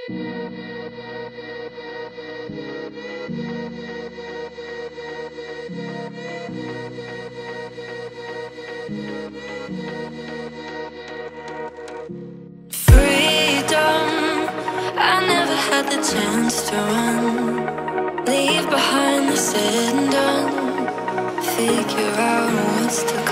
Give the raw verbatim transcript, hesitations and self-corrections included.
The chance to run, leave behind the said and done, figure out what's to come.